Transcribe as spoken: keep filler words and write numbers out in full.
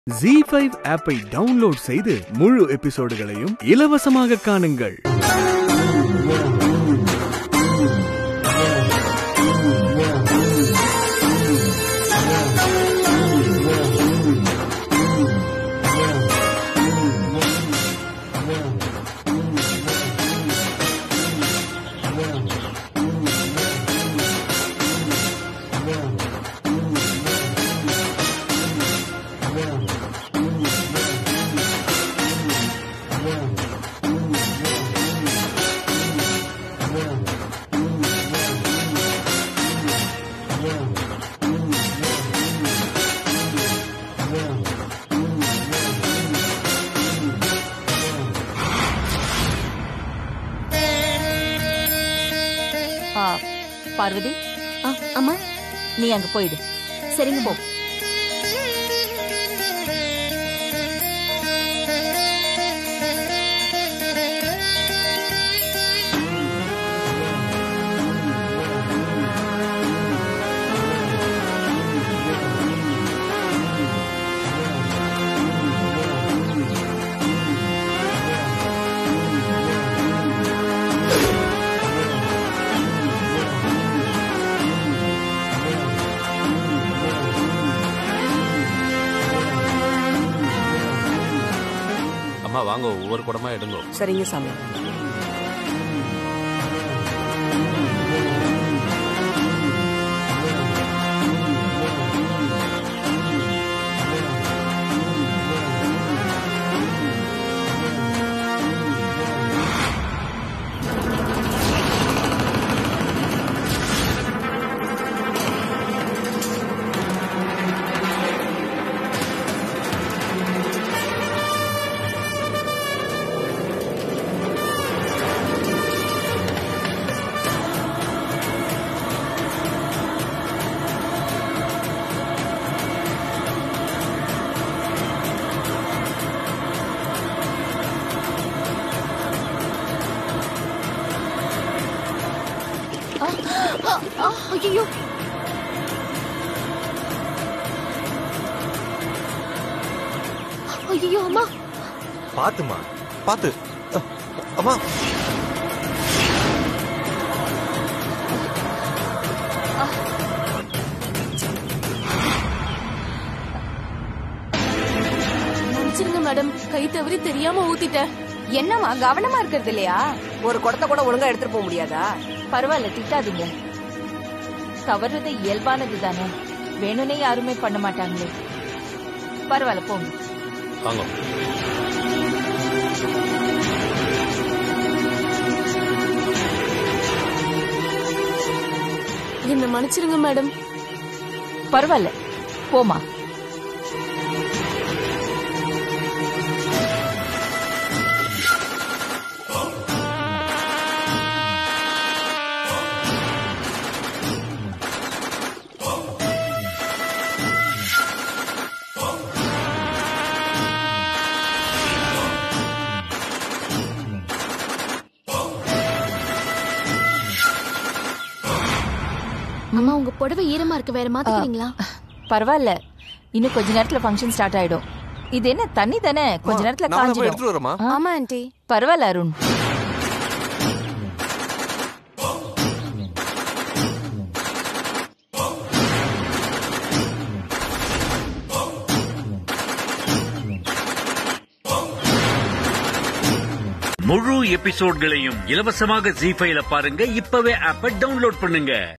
ஜீ five ஆப்பை download செய்து முழு எபிசோடுகளையும் இலவசமாக காணுங்கள். பார்வதி, அம்மா நீ அங்க போயிடு. சரிங்க போ. அம்மா வாங்க, ஒவ்வொரு குடமா எடுங்க. சரிங்க சாமி. ஐயோ, ஐயோ அம்மா, பாத்துமா, பாத்து அம்மா. மன்னிச்சிருங்க மேடம், கை தவறி தெரியாம ஊத்திட்டேன். என்னம்மா கவனமா இருக்கிறது இல்லையா? ஒரு குடத்தை கூட ஒழுங்கா எடுத்துட்டு போக முடியாதா? பரவாயில்ல, திட்டாதீங்க. தவறுது இயல்பானது தானே, வேணும்னே யாருமே பண்ண மாட்டாங்களே. பரவாயில்ல, போங்க. வாங்க. என்ன மன்னிச்சிருங்க மேடம். பரவாயில்ல, போமா. அம்மா, உங்க புடவை ஈரமா இருக்கு, வேற மாத்திக்கிறீங்களா? பரவாயில்ல, இன்னும் கொஞ்ச நேரத்துல ஃபங்க்ஷன் ஸ்டார்ட் ஆயிடும். இது என்ன தண்ணி தானே, கொஞ்ச நேரத்துல காஞ்சிடும். ஆமா ஆண்டி. பரவாயில்ல அருண். முழு எபிசோட்களையும் இலவசமாக ஜீ ஃபைவ்ல பாருங்க. இப்பவே ஆப்பை டவுன்லோட் பண்ணுங்க.